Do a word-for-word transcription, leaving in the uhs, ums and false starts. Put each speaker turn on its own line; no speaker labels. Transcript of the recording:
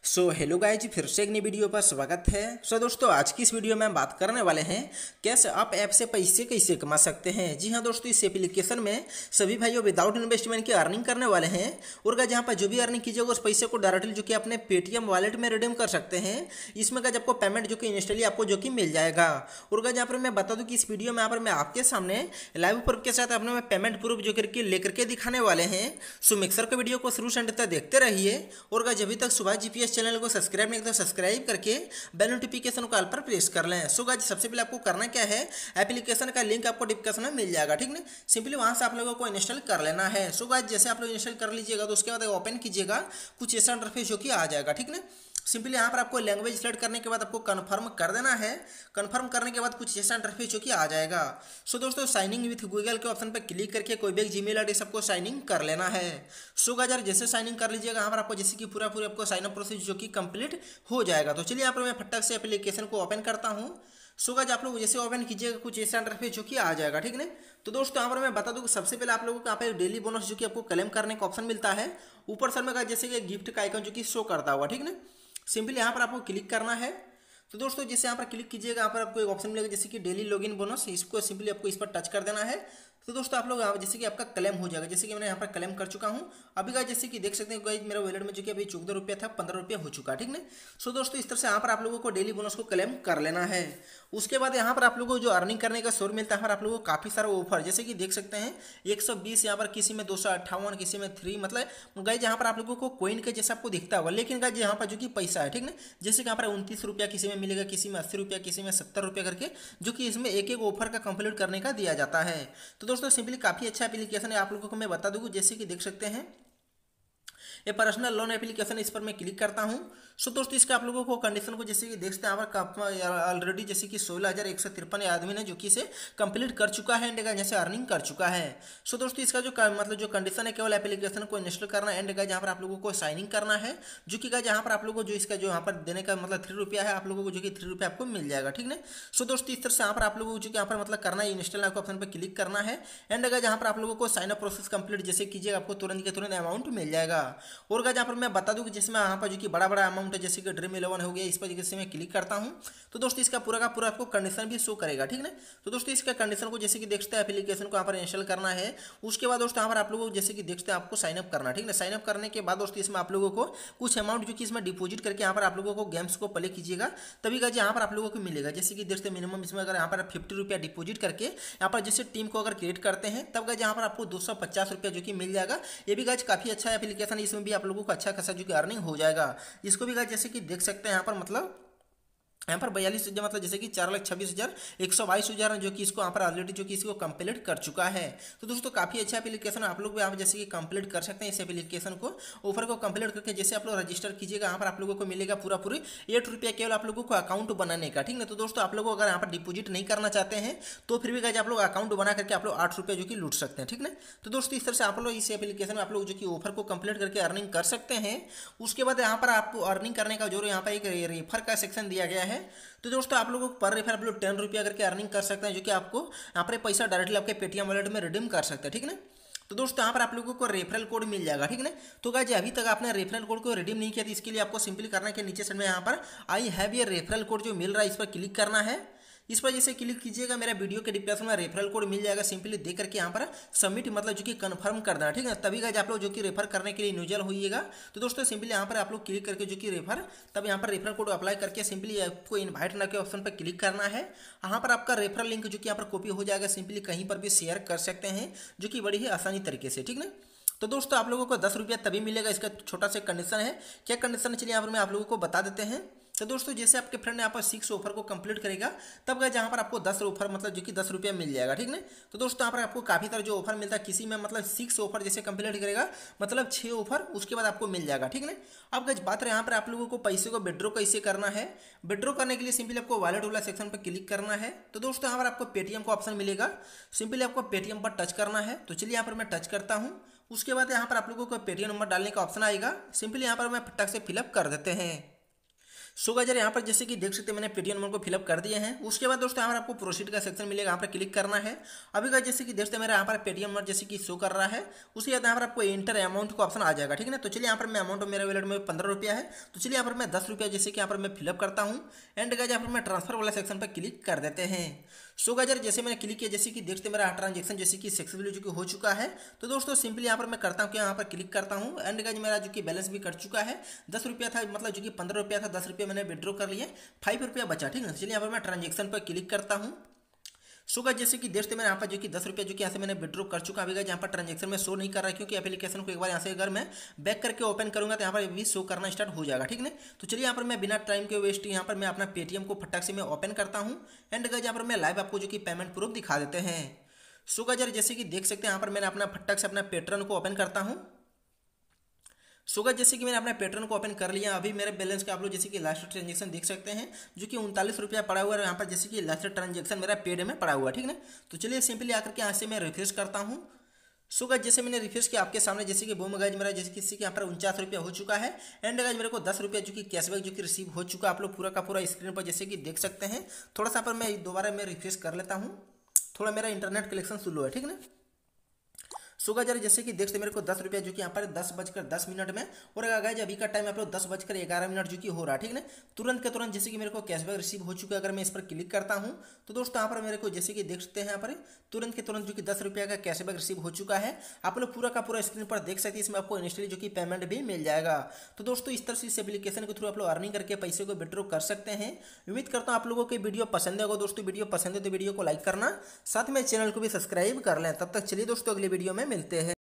So hello guys, फिर से एक नई वीडियो पर स्वागत है। सो so, दोस्तों आज की इस वीडियो में हम बात करने वाले हैं कैसे आप ऐप से पैसे कैसे कमा सकते हैं। जी हाँ दोस्तों, इस एप्लीकेशन में सभी भाइयों विदाउट इन्वेस्टमेंट की अर्निंग करने वाले हैं और गाइज यहाँ पर जो भी अर्निंग कीजिएगा उस पैसे को डायरेक्टली जो कि अपने पेटीएम वॉलेट में रिडीम कर सकते हैं। इसमें गाइज आपको पेमेंट जो कि इंस्टेंटली आपको जो कि मिल जाएगा। और गाइज यहाँ पर मैं बता दूँ कि इस वीडियो में यहाँ पर मैं आपके सामने लाइव प्रूफ के साथ अपने पेमेंट प्रूफ जो करके लेकर के दिखाने वाले हैं। सो मिक्सर के वीडियो को शुरू से अंत तक देखते रहिए और गाइज अभी तक सुभाष जीपीएस चैनल को सब्सक्राइब नहीं तो सब्सक्राइब करके बेल नोटिफिकेशन को ऑल पर प्रेस कर लें। सो गाइस सबसे पहले आपको करना क्या है, एप्लीकेशन का लिंक आपको डिस्क्रिप्शन में मिल जाएगा, ठीक ना। सिंपली वहां से आप लोगों को इंस्टॉल कर लेना है। सो गाइस जैसे आप लोग इंस्टॉल कर लीजिएगा तो उसके बाद ओपन कीजिएगा, कुछ ऐसा इंटरफेस जो कि आ जाएगा, ठीक ना। सिंपली यहाँ पर आपको लैंग्वेज सेलेक्ट करने के बाद आपको कंफर्म कर देना है। कंफर्म करने के बाद कुछ ऐसा इंटरफेस जो कि आ जाएगा। सो दोस्तों साइनिंग विथ गूगल के ऑप्शन पर क्लिक करके कोई भी जीमेल आईडी सबको साइनिंग कर लेना है। सो गाइस जैसे साइनिंग कर लीजिएगा यहाँ पर आपको जैसे कि पूरा पूरा आपको साइन अप प्रोसेस जो कि कंप्लीट हो जाएगा। तो चलिए यहाँ पर मैं फटाक से एप्लीकेशन को ओपन करता हूँ। सो गाइस आप लोग जैसे ओपन कीजिएगा कुछ ऐसा इंटरफेस जो कि आ जाएगा, ठीक है। तो दोस्तों यहाँ पर मैं बता दूं कि सबसे पहले आप लोगों को यहाँ पे डेली बोनस जो कि आपको क्लेम करने का ऑप्शन मिलता है। ऊपर साइड में गाइस जैसे कि गिफ्ट का आइकन जो कि शो करता हुआ, ठीक है। सिंपली यहाँ पर आपको क्लिक करना है। तो दोस्तों जैसे यहाँ पर क्लिक कीजिएगा यहाँ पर आपको एक ऑप्शन मिलेगा जैसे कि डेली लॉगिन बोनस, इसको सिंपली आपको इस पर टच कर देना है। तो दोस्तों आप लोग जैसे कि आपका क्लेम हो जाएगा, जैसे कि मैंने यहाँ पर क्लेम कर चुका हूँ। अभी गाइस जैसे कि देख सकते हैं गाइस मेरा वॉलेट में जो कि अभी चौदह रुपया था पंद्रह रुपया हो चुका, ठीक ना। सो दोस्तों इस तरह से यहाँ पर आप लोगों को डेली बोनस को क्लेम कर लेना है। उसके बाद यहाँ पर आप लोगों को जो अर्निंग करने का सोर्स मिलता है, यहाँ पर आप लोगों को काफी सारा ऑफर जैसे कि देख सकते हैं एक सौ बीस, यहाँ पर किसी में दो सौ अट्ठावन, किसी में थ्री, मतलब गाइस यहाँ पर आप लोगों को कोइन के जैसा आपको दिखता होगा, लेकिन गाइस यहाँ पर जो कि पैसा है, ठीक ना। जैसे कि यहाँ पर उनतीस रुपया किसी में मिलेगा, किसी में अस्सी रुपया, किसी में सत्तर रुपया करके, जो कि इसमें एक एक ऑफर का कंप्लीट करने का दिया जाता है। तो दोस्तों सिंपली काफी अच्छा एप्लीकेशन है, आप लोगों को मैं बता दूं जैसे कि देख सकते हैं ये पर्सनल लोन एप्लीकेशन, इस पर मैं क्लिक करता हूं। सो दोस्तों इसका आप लोगों को कंडीशन को जैसे कि देखते हैं ऑलरेडी जैसे कि सोलह हज़ार एक सौ तिरपन आदमी ने जो कि इसे कंप्लीट कर चुका है एंड जैसे अर्निंग कर चुका है। सो दोस्तों इसका जो मतलब जो कंडीशन है केवल एप्लीकेशन को इंस्टॉल करना एंड गाइस यहाँ पर आप लोगों को साइनिंग करना है, जो कि गाइस यहाँ पर आप लोगों को जो इसका जो यहाँ पर देने का मतलब थ्री रुपया है, आप लोगों को जो कि थ्री रुपया आपको मिल जाएगा, ठीक है। सो दोस्तों इस तरह से यहाँ पर आप लोगों को जो कि यहाँ पर मतलब करना है इंस्टॉल आपको ऑप्शन पर क्लिक करना है एंड गाइस यहाँ पर आप लोगों को साइन अप प्रोसेस कंप्लीट जैसे कीजिएगा आपको तुरंत के तुरंत अमाउंट मिल जाएगा। और गाइस यहाँ पर मैं बता दूं कि जिसमें यहाँ पर जो कि बड़ा बड़ा अमाउंट है जैसे कि ड्रीम इलेवन हो गया, इस पर जैसे मैं क्लिक करता हूं तो दोस्तों इसका पूरा का पूरा आपको कंडीशन भी शो करेगा, ठीक है। तो दोस्तों इसका कंडीशन को जैसे कि देखते हैं एप्लीकेशन को यहाँ पर इंस्टॉल करना है। उसके बाद दोस्तों यहाँ पर आप लोगों को जैसे कि देखते हैं आपको साइन अप करना, ठीक है। साइन अप करने के बाद दोस्तों इसमें आप लोगों को कुछ अमाउंट जो कि इसमें डिपोजिट करके यहाँ पर आप लोगों को गेम्स को प्ले कीजिएगा, तभी गाइस यहाँ पर आप लोगों को मिलेगा। जैसे कि देखते हैं मिनिमम इसमें अगर यहाँ पर फिफ्टी रुपया डिपोजिट करके यहाँ पर जैसे टीम को अगर क्रिएट करते हैं तब गाइस यहाँ पर आपको दो सौ पचास रुपया जो कि मिल जाएगा। ये भी गाइस काफी अच्छा एप्लीकेशन, इसमें भी आप लोगों को अच्छा खासा जो कि अर्निंग हो जाएगा। इसको भी गाइस जैसे कि देख सकते हैं यहाँ पर मतलब यहाँ पर बयालीस हजार मतलब जैसे कि चार लाख छब्बीस हजार एक सौ बाईस हजार जो कि इसको यहाँ पर ऑलरेडी जो कि इसको कंप्लीट कर चुका है। तो दोस्तों काफी अच्छा एप्लीकेशन, आप लोग भी आप जैसे कि कंप्लीट कर सकते हैं इस एप्लीकेशन को। ऑफर को कंप्लीट करके जैसे आप लोग रजिस्टर कीजिएगा यहाँ पर आप लोगों को मिलेगा पूरा पूरी एट रुपया केवल आप लोगों को अकाउंट बनाने का, ठीक है। तो दोस्तों आप लोग अगर यहाँ पर डिपोजिट नहीं करना चाहते हैं तो फिर भी गाइस आप लोग अकाउंट बना करके आप लोग आठ रुपया जो कि लूट सकते हैं, ठीक है। तो दोस्तों इस तरह से आप लोग इस एप्लीकेशन में आप लोग जो कि ऑफर को कंप्लीट करके अर्निंग कर सकते हैं। उसके बाद यहाँ पर आपको अर्निंग करने का जो यहाँ पर एक रेफर का सेक्शन दिया गया है। तो दोस्तों आप लोगों को पर रेफर आप लोग टेन रुपया करके अर्निंग कर सकते हैं, जो कि आपको यहाँ पर पैसा डायरेक्टली आपके पेटीएम वॉलेट में रिडीम कर सकते हैं, ठीक है ना। तो दोस्तों यहाँ पर आप लोगों को रेफरल कोड मिल जाएगा, ठीक है ना। तो गाइस अभी तक आपने रेफरल कोड को रिडीम नहीं किया तो इसके लिए आपको सिंपली करना है कि नीचे साइड में यहाँ पर आई हैव ये रेफरल कोड जो मिल रहा है इस पर क्लिक करना है। इस पर जैसे क्लिक कीजिएगा मेरा वीडियो के डिस्क्रिप्शन में रेफरल कोड मिल जाएगा, सिंपली दे करके यहाँ पर सबमिट मतलब जो कि कंफर्म कर देना, ठीक है। तभी गाइस आप लोग जो कि रेफर करने के लिए न्यूजल होइएगा। तो दोस्तों सिंपली यहाँ पर आप लोग क्लिक करके जो कि रेफर, तब यहाँ पर रेफरल कोड अप्लाई करके सिंपली आपको इन्वाइट ना के ऑप्शन पर क्लिक करना है। यहाँ पर आपका रेफरल लिंक जो कि यहाँ पर कॉपी हो जाएगा, सिंपली कहीं पर भी शेयर कर सकते हैं, जो कि बड़ी ही आसानी तरीके से, ठीक ना। तो दोस्तों आप लोगों को दस रुपया तभी मिलेगा, इसका छोटा सा कंडीशन है। क्या कंडीशन है चलिए यहाँ पर मैं आप लोगों को बता देते हैं। तो दोस्तों जैसे आपके फ्रेंड यहाँ पर सिक्स ऑफर को कंप्लीट करेगा तब गाइस यहाँ पर आपको दस ऑफर मतलब जो कि दस रुपया मिल जाएगा, ठीक है। तो दोस्तों यहाँ पर आपको काफी तरह जो ऑफर मिलता है, किसी में मतलब सिक्स ऑफर जैसे कंप्लीट करेगा मतलब छह ऑफर उसके बाद आपको मिल जाएगा, ठीक है। अब गाइस बात रहे यहाँ पर आप लोगों को पैसे को विड्रॉ कैसे करना है। विड्रॉ करने के लिए सिंपली आपको वॉलेट वाला सेक्शन पर क्लिक करना है। तो दोस्तों यहाँ पर आपको पेटीएम का ऑप्शन मिलेगा, सिंपली आपको पेटीएम पर टच करना है। तो चलिए यहाँ पर मैं टच करता हूँ। उसके बाद यहाँ पर आप लोगों को पेटीएम नंबर डालने का ऑप्शन आएगा, सिंपली यहाँ पर मैं फटाक से फिलअप कर देते हैं। सो गाइस यहाँ पर जैसे कि देख सकते हैं मैंने पेटीएम नंबर को फिलअप कर दिए हैं। उसके बाद दोस्तों यहाँ पर आपको प्रोसीड का सेक्शन मिलेगा, यहाँ पर क्लिक करना है। अभी गाइस जैसे कि देखते हैं मेरा यहाँ पर पेटीएम नंबर जैसे कि शो कर रहा है। उसके बाद यहाँ पर आपको एंटर अमाउंट का ऑप्शन आ जाएगा, ठीक है ना। तो चलिए यहाँ पर मैं अमाउंट मेरे वैलेट में पंद्रह रुपया है, तो चलिए यहाँ पर मैं दस रुपया जैसे कि यहाँ पर मैं फिलअप करता हूँ। एंड गाइस यहाँ पर मैं ट्रांसफर वाला सेक्शन पर क्लिक कर देते हैं। सो गाइस जैसे मैंने क्लिक किया, जैसे कि देखते हैं मेरा ट्रांजेक्शन जैसे कि सक्सेसफुली जो कि हो चुका है। तो दोस्तों सिंपली यहाँ पर मैं करता हूँ कि यहाँ पर क्लिक करता हूँ। एंड गाइस मेरा जो कि बैलेंस भी कट चुका है, दस रुपया था, मतलब जो कि पंद्रह रुपया था, दस रुपया मैंने विड्रॉ कर लिए, फाइव रुपया बचा, ठीक है। चलिए यहाँ पर मैं ट्रांजेक्शन पर क्लिक करता हूँ। सो गाइस जैसे कि देखते मैंने यहाँ पर जो कि दस रुपया जो कि यहाँ से मैंने विड्रॉ कर चुका। अभी गाइस यहाँ पर ट्रांजेक्शन में शो नहीं कर रहा है, क्योंकि एप्लीकेशन को एक बार यहाँ से अगर मैं बैक करके ओपन करूँगा तो यहाँ पर भी शो करना स्टार्ट हो जाएगा, ठीक है। तो चलिए यहाँ पर मैं बिना टाइम के वेस्ट यहाँ पर मैं अपना पेटीएम को फटाक से मैं ओपन करता हूँ। एंड गाइस यहाँ पर मैं लाइव आपको जो कि पेमेंट प्रूफ दिखा देते हैं। सो गाइस जैसे कि देख सकते हैं यहाँ पर मैंने अपना फटाक से अपना पेट्रन को ओपन करता हूँ। सो गाइस जैसे कि मैंने अपने पैटर्न को ओपन कर लिया। अभी मेरे बैलेंस का आप लोग जैसे कि लास्ट ट्रांजेक्शन देख सकते हैं, जो कि उनतालीस रुपया पड़ा हुआ है यहाँ पर, जैसे कि लास्ट ट्रांजेक्शन मेरा पेड में पड़ा हुआ है, ठीक है ना। तो चलिए सिंपली आकर के यहाँ से मैं रिफ्रेश करता हूँ। सो गाइस जैसे मैंने रिफ्रेश किया आपके सामने, जैसे कि बूम गाइस मेरा जैसे किसी के यहाँ पर उनचास रुपया हो चुका है। एंड गाइस मेरे को दस रुपया जो कि कैशबैक जो कि रिसीव हो चुका, आप लोग पूरा का पूरा स्क्रीन पर जैसे कि देख सकते हैं। थोड़ा सा पर मैं दोबारा मैं रिफ्रेश कर लेता हूँ, थोड़ा मेरा इंटरनेट कनेक्शन स्लो है, ठीक है ना। सो गाइस जैसे कि देखते मेरे को दस रुपया जो कि यहाँ पर दस बजकर दस मिनट में, और गाइस अभी का टाइम आप लोग दस बजकर ग्यारह मिनट जो कि हो रहा है, ठीक है ना। तुरंत के तुरंत जैसे कि मेरे को कैशबैक रिसीव हो चुका है। अगर मैं इस पर क्लिक करता हूँ तो दोस्तों यहाँ पर मेरे को जैसे कि देखते हैं यहाँ पर तुरंत के तुरंत जो कि दस रुपया का कैशबैक रिसीव हो चुका है। आप लोग पूरा का पूरा स्क्रीन पर देख सकते हैं। इसमें आपको इंस्टेंटली जो कि पेमेंट भी मिल जाएगा। तो दोस्तों इस तरह से इस एप्लीकेशन के थ्रू आप लोग अर्निंग करके पैसे को विड्रॉ कर सकते हैं। उम्मीद करता हूँ आप लोगों को वीडियो पसंद होगा। दोस्तों वीडियो पसंद है तो वीडियो को लाइक करना, साथ में चैनल को भी सब्सक्राइब कर लें। तब तक चलिए दोस्तों अगली वीडियो में मिलते हैं।